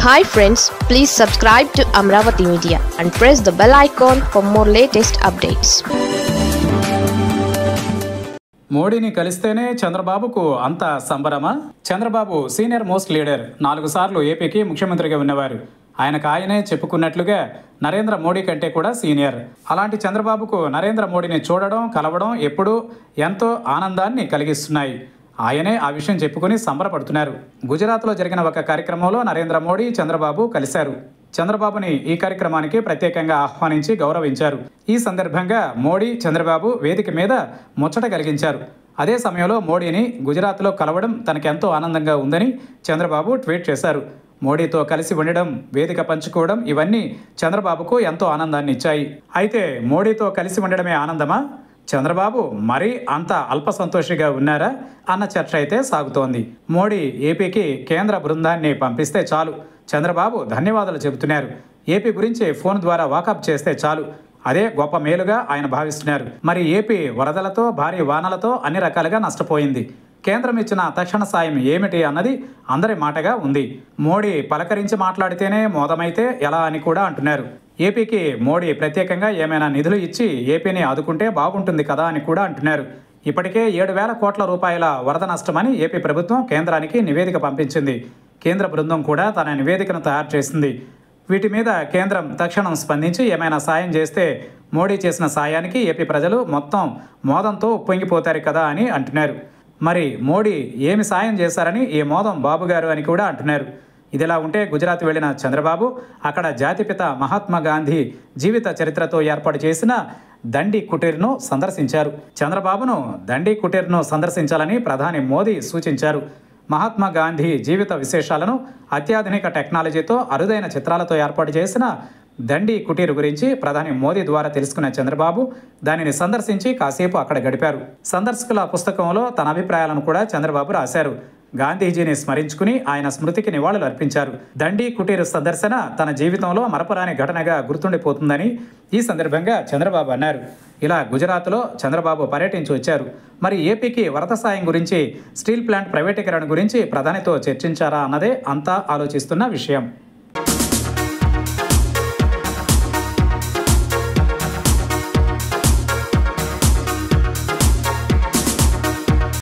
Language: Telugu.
Hi friends, please subscribe to Amravati Media and press the bell icon for more latest updates. మోడీని కలిస్తేనే చంద్రబాబుకు అంత సంబరమా? చంద్రబాబు సీనియర్ మోస్ట్ లీడర్, 4 సార్లు ఏపీకి ముఖ్యమంత్రిగా ఉన్నవారు. ఆయనకు ఆయనే చెప్పుకున్నట్లుగా నరేంద్ర మోడీ కంటే కూడా సీనియర్. అలాంటి చంద్రబాబుకు నరేంద్ర మోడీని చూడడం, కలవడం ఎప్పుడూ ఎంతో ఆనందాన్ని కలిగిస్తున్నాయి. ఆయనే ఆ విషయం చెప్పుకుని సంబరపడుతున్నారు. గుజరాత్లో జరిగిన ఒక కార్యక్రమంలో నరేంద్ర మోడీ, చంద్రబాబు కలిశారు. చంద్రబాబుని ఈ కార్యక్రమానికి ప్రత్యేకంగా ఆహ్వానించి గౌరవించారు. ఈ సందర్భంగా మోడీ, చంద్రబాబు వేదిక మీద ముచ్చట కలిగించారు. అదే సమయంలో మోడీని గుజరాత్లో కలవడం తనకెంతో ఆనందంగా ఉందని చంద్రబాబు ట్వీట్ చేశారు. మోడీతో కలిసి ఉండడం, వేదిక పంచుకోవడం ఇవన్నీ చంద్రబాబుకు ఎంతో ఆనందాన్ని ఇచ్చాయి. అయితే మోడీతో కలిసి ఉండడమే ఆనందమా? చంద్రబాబు మరీ అంత అల్ప సంతోషిగా ఉన్నారా అన్న చర్చ అయితే సాగుతోంది. మోడీ ఏపీకి కేంద్ర బృందాన్ని పంపిస్తే చాలు, చంద్రబాబు ధన్యవాదాలు చెబుతున్నారు. ఏపీ గురించి ఫోన్ ద్వారా వాకప్ చేస్తే చాలు, అదే గొప్ప మేలుగా ఆయన భావిస్తున్నారు. మరి ఏపీ వరదలతో, భారీ వానలతో అన్ని రకాలుగా నష్టపోయింది. కేంద్రం ఇచ్చిన తక్షణ సాయం ఏమిటి అన్నది అందరి మాటగా ఉంది. మోడీ పలకరించి మాట్లాడితేనే మోదమైతే ఎలా అని కూడా అంటున్నారు. ఏపీకి మోడీ ప్రత్యేకంగా ఏమైనా నిధులు ఇచ్చి ఏపీని ఆదుకుంటే బాగుంటుంది కదా అని కూడా అంటున్నారు. ఇప్పటికే 7,000 కోట్ల రూపాయల వరద నష్టమని ఏపీ ప్రభుత్వం కేంద్రానికి నివేదిక పంపించింది. కేంద్ర బృందం కూడా తన నివేదికను తయారు చేసింది. వీటి మీద కేంద్రం తక్షణం స్పందించి ఏమైనా సాయం చేస్తే మోడీ చేసిన సాయానికి ఏపీ ప్రజలు మొత్తం మోదంతో ఉప్పొంగిపోతారు కదా అని అంటున్నారు. మరి మోడీ ఏమి సాయం చేశారని ఈ మోదం బాబుగారు అని కూడా అంటున్నారు. ఇదిలా ఉంటే గుజరాత్ వెళ్లిన చంద్రబాబు అక్కడ జాతిపిత మహాత్మా గాంధీ జీవిత చరిత్రతో ఏర్పాటు చేసిన దండి కుటీర్ను సందర్శించారు. చంద్రబాబును దండి కుటీర్ను సందర్శించాలని ప్రధాని మోదీ సూచించారు. మహాత్మా గాంధీ జీవిత విశేషాలను అత్యాధునిక టెక్నాలజీతో, అరుదైన చిత్రాలతో ఏర్పాటు చేసిన దండి కుటీర్ గురించి ప్రధాని మోదీ ద్వారా తెలుసుకున్న చంద్రబాబు దానిని సందర్శించి కాసేపు అక్కడ గడిపారు. సందర్శకుల పుస్తకంలో తన అభిప్రాయాలను కూడా చంద్రబాబు రాశారు. గాంధీజీని స్మరించుకుని ఆయన స్మృతికి నివాళులు అర్పించారు. దండి కుటీర్ సందర్శన తన జీవితంలో మరపురాని ఘటనగా గుర్తుండిపోతుందని ఈ సందర్భంగా చంద్రబాబు అన్నారు. ఇలా గుజరాత్లో చంద్రబాబు పర్యటించి వచ్చారు. మరి ఏపీకి వరద సాయం గురించి, స్టీల్ ప్లాంట్ ప్రైవేటీకరణ గురించి ప్రధానితో చర్చించారా అన్నదే అంతా ఆలోచిస్తున్న విషయం.